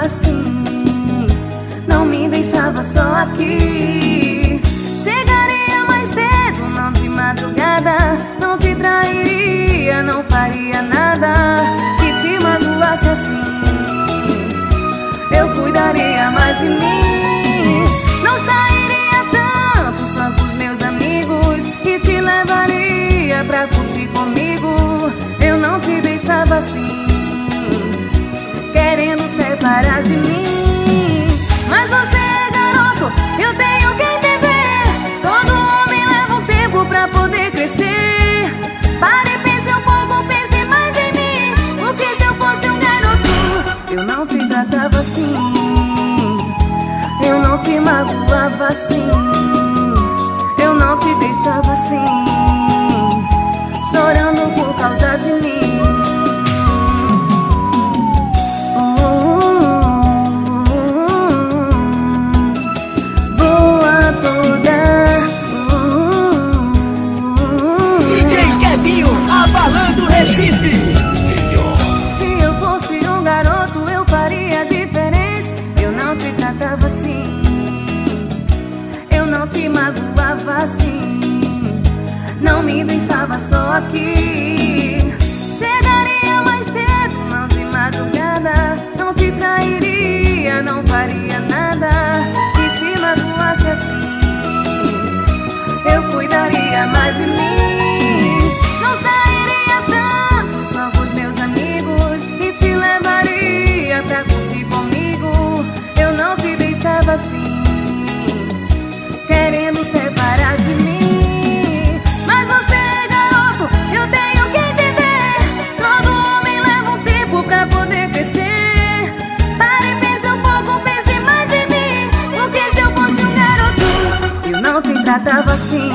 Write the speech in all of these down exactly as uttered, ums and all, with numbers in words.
assim, não me deixava só aqui. Chegaria mais cedo, não de madrugada, não te trairia, não faria nada que te magoasse assim. Eu cuidaria mais de mim, não sairia tanto só com os meus amigos e te levaria pra curtir comigo. Eu não te deixava assim, querendo separar de mim. Mas você é garoto, eu tenho que entender. Todo homem leva um tempo pra poder crescer. Pare e pense um pouco, pense mais em mim, porque se eu fosse um garoto, eu não te tratava assim, eu não te magoava assim, eu não te deixava assim, chorando por causa de mim. Se eu fosse um garoto, eu faria diferente. Eu não te tratava assim, eu não te magoava assim, não me deixava só aqui. Chegaria mais cedo, não de madrugada, não te trairia, não faria nada que te magoasse assim. Eu cuidaria mais de mim, não sairia tanto só com os meus amigos e te levaria pra curtir comigo. Eu não te deixava assim, querendo separar de mim. Mas você é garoto, eu tenho que entender. Todo homem leva um tempo pra poder crescer. Pare e pense um pouco, pense mais em mim, porque se eu fosse um garoto, eu não te tratava assim,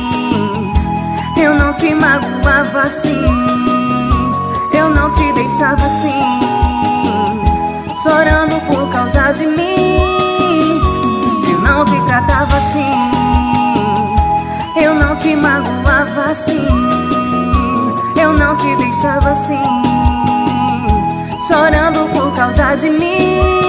eu não te magoava assim, eu não te deixava assim, chorando por causa de mim. Eu não te tratava assim, eu não te magoava assim, eu não te deixava assim, chorando por causa de mim.